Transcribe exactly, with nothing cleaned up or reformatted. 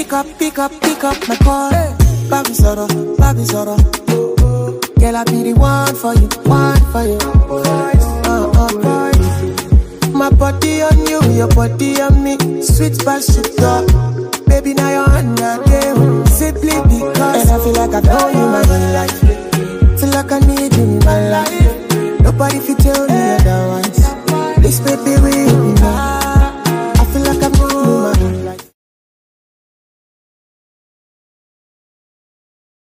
Pick up, pick up, pick up my call. Baby Zoro, baby Zoro. Girl, I be the one for you, one for you. Uh, uh, boy. My body on you, your body on me. Sweet past sugar. Baby, now you're on your game. Simply because. And I feel like I know you my whole life. Feel like I need you in my life. Nobody fit tell me you're down.